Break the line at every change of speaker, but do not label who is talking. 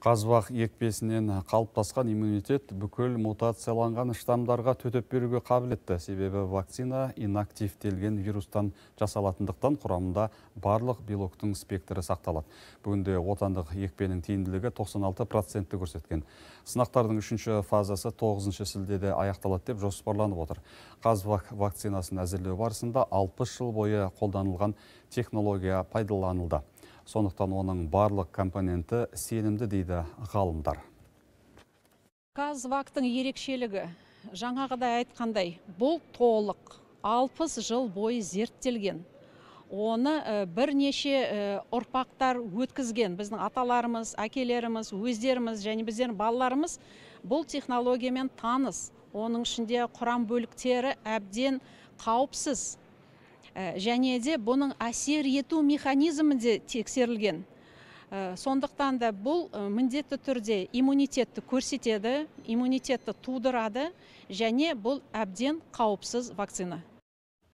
Қазбақ екпесінен қалыптасқан иммунитет бүкіл мутацияланған штамдарға төтеп беруге қабілетті. Себебі вакцина инактивтелген вирустан жасалатындықтан құрамында барлық белоктың спектрі сақталады. Бүгінде отандық екпенің тиімділігі 96% көрсеткен. Сынақтардың үшінші фазасы 9 шілдеде аяқталады деп жоспарланып отыр. Қазбақ вакцинасын әзірлеу барысында 60 жыл бойы қолданылған технология пайдаланылды. Сондықтан оның барлық компоненті сенімді дейді ғалымдар.
Қазбақтың ерекшелігі жаңағыдай айтқандай, бұл толық 60 жыл бойы зерттелген. Оны бірнеше ұрпақтар өткізген. Біздің аталарымыз, әкелеріміз, өздеріміз және біздердің балаларымыз бұл технологиямен таныс. Оның ішінде құрам бөліктері әбден қауіпсіз. Және де бұның әсер ету механизмі де тексерілген. Сондықтан да бұл міндетті түрде иммунитетті көрсетеді, иммунитетті тудырады, және бұл әбден қауіпсіз вакцина.